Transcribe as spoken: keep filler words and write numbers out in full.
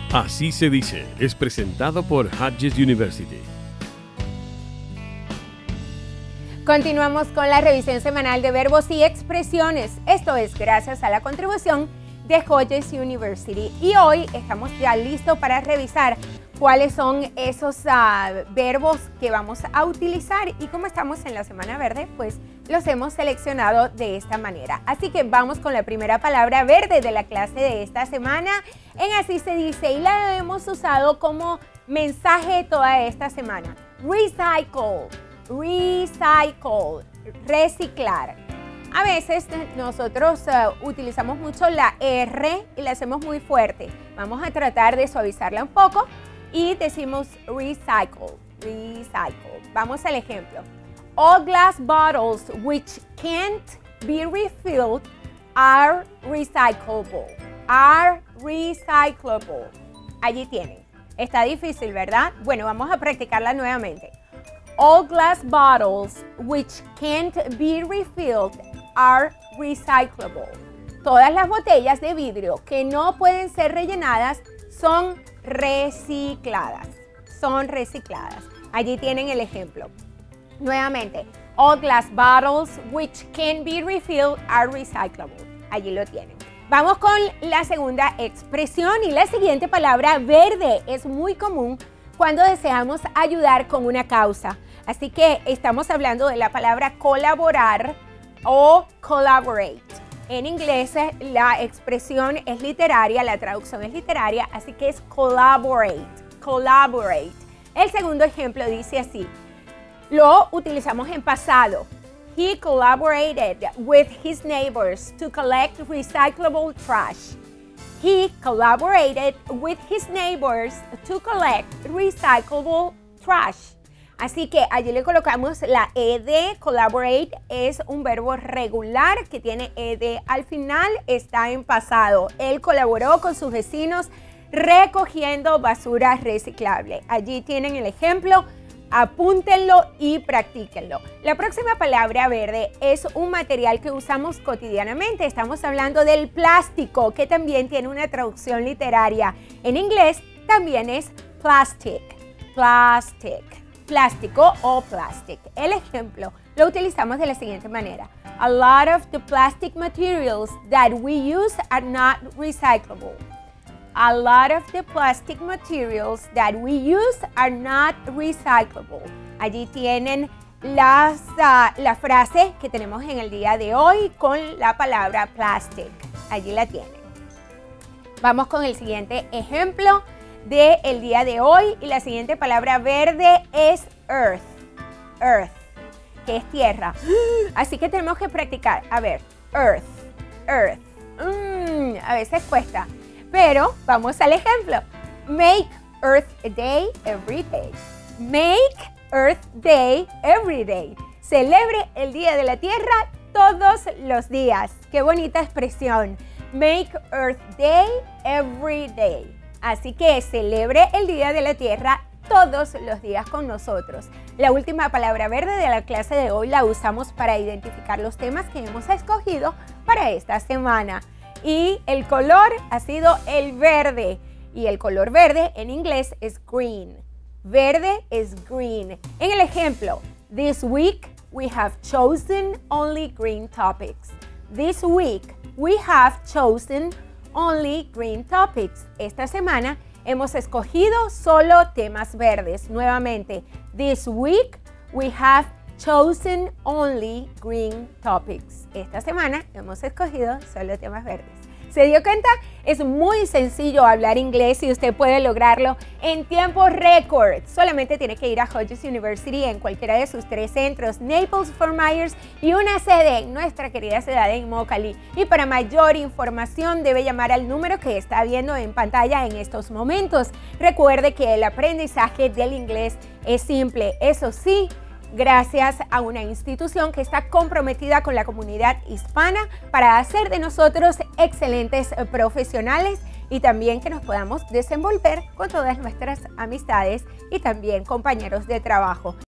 Así se dice, es presentado por Hodges University. Continuamos con la revisión semanal de verbos y expresiones. Esto es gracias a la contribución de Hodges University. Y hoy estamos ya listos para revisar cuáles son esos uh, verbos que vamos a utilizar. Y como estamos en la Semana Verde, pues los hemos seleccionado de esta manera. Así que vamos con la primera palabra verde de la clase de esta semana. En Así se dice, y la hemos usado como mensaje toda esta semana. Recycle, recycle, reciclar. A veces nosotros uh, utilizamos mucho la R y la hacemos muy fuerte. Vamos a tratar de suavizarla un poco y decimos recycle, recycle. Vamos al ejemplo. All glass bottles which can't be refilled are recyclable. Are recyclable. Allí tienen. Está difícil, ¿verdad? Bueno, vamos a practicarla nuevamente. All glass bottles which can't be refilled are recyclable. Todas las botellas de vidrio que no pueden ser rellenadas son recicladas. Son recicladas. Allí tienen el ejemplo. Nuevamente, all glass bottles which can be refilled are recyclable. Allí lo tienen. Vamos con la segunda expresión y la siguiente palabra verde es muy común cuando deseamos ayudar con una causa. Así que estamos hablando de la palabra colaborar o collaborate. En inglés la expresión es literaria, la traducción es literaria, así que es collaborate, collaborate. El segundo ejemplo dice así, lo utilizamos en pasado. He collaborated with his neighbors to collect recyclable trash. He collaborated with his neighbors to collect recyclable trash. Así que allí le colocamos la ed, collaborate es un verbo regular que tiene ed al final, está en pasado. Él colaboró con sus vecinos recogiendo basura reciclable. Allí tienen el ejemplo, apúntenlo y practíquenlo. La próxima palabra verde es un material que usamos cotidianamente. Estamos hablando del plástico, que también tiene una traducción literaria. En inglés también es plastic, plastic. Plástico o plastic. El ejemplo lo utilizamos de la siguiente manera. A lot of the plastic materials that we use are not recyclable. A lot of the plastic materials that we use are not recyclable. Allí tienen las, uh, la frase que tenemos en el día de hoy con la palabra plastic. Allí la tienen. Vamos con el siguiente ejemplo del día de hoy y la siguiente palabra verde es earth, earth, que es tierra. Así que tenemos que practicar. A ver, earth, earth. Mm, a veces cuesta, pero vamos al ejemplo. Make Earth Day every day. Make Earth Day every day. Celebre el Día de la Tierra todos los días. Qué bonita expresión. Make Earth Day every day. Así que celebre el Día de la Tierra todos los días con nosotros. La última palabra verde de la clase de hoy la usamos para identificar los temas que hemos escogido para esta semana. Y el color ha sido el verde. Y el color verde en inglés es green. Verde es green. En el ejemplo, this week we have chosen only green topics. This week we have chosen Only Green Topics. Esta semana hemos escogido solo temas verdes. Nuevamente, this week we have chosen only green topics. Esta semana hemos escogido solo temas verdes. ¿Se dio cuenta? Es muy sencillo hablar inglés y usted puede lograrlo en tiempo récord. Solamente tiene que ir a Hodges University en cualquiera de sus tres centros, Naples, Fort Myers y una sede en nuestra querida ciudad de Immokalee. Y para mayor información debe llamar al número que está viendo en pantalla en estos momentos. Recuerde que el aprendizaje del inglés es simple, eso sí, gracias a una institución que está comprometida con la comunidad hispana para hacer de nosotros excelentes profesionales y también que nos podamos desenvolver con todas nuestras amistades y también compañeros de trabajo.